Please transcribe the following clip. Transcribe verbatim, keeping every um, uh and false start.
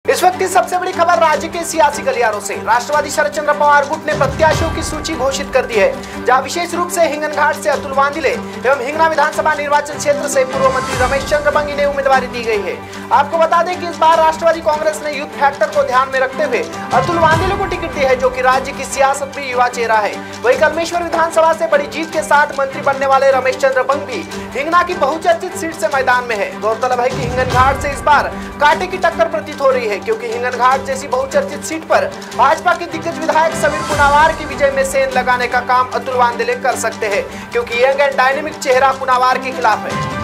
इस वक्त की सबसे बड़ी खबर राज्य के सियासी गलियारों से। राष्ट्रवादी शरद चंद्र पवार गुट ने प्रत्याशियों की सूची घोषित कर दी है, जहां विशेष रूप से हिंगनघाट से अतुल वांदिले एवं हिंगना विधानसभा निर्वाचन क्षेत्र से पूर्व मंत्री रमेश चंद्र बंगी ने उम्मीदवारी दी गई है। आपको बता दें कि इस बार राष्ट्रवादी कांग्रेस ने यूथ फैक्टर को ध्यान में रखते हुए अतुल वांदिले को टिकट दी है, जो की राज्य की सियासत में युवा चेहरा है। वही कलमेश्वर विधानसभा से बड़ी जीत के साथ मंत्री बनने वाले रमेश चंद्र बंगी हिंगना की बहुचर्चित सीट से मैदान में है। गौरतलब है कि हिंगनघाट से इस बार कांटे की टक्कर प्रतीत हो रही है, क्योंकि हिंगनघाट जैसी बहुचर्चित सीट पर भाजपा के दिग्गज विधायक समीर कुनावार की विजय में सेंध लगाने का काम अतुल वांदिले कर सकते हैं, क्योंकि यंग एंड डायनेमिक चेहरा कुनावार के खिलाफ है।